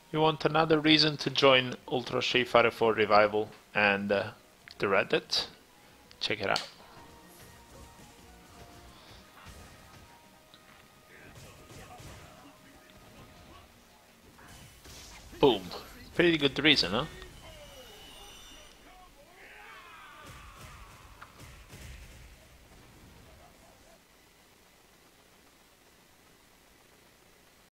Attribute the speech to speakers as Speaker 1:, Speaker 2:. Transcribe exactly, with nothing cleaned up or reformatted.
Speaker 1: You want another reason to join Ultra Street Fighter four Revival and uh, the Reddit? Check it out. Boom. Pretty good reason, huh?